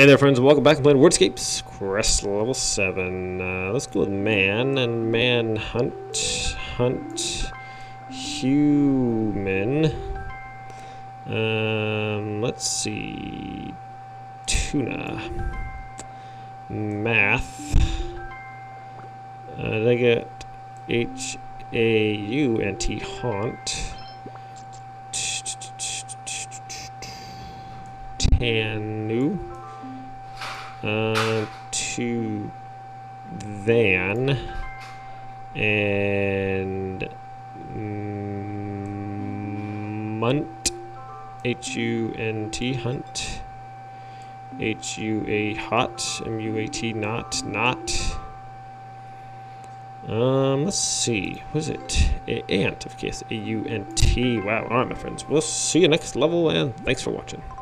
Hey there, friends, welcome back to playing WORDSCAPES CREST level 7. Let's go with man and man hunt human. Let's see, tuna, math. They get H-A-U-N-T, haunt. Tanu. To van and munt, H-U-N-T, hunt, H-U-A, hot, M-U-A-T, not. Let's see, what is it? Ant, of course, A-U-N-T. Wow, alright, my friends, we'll see you next level, and thanks for watching.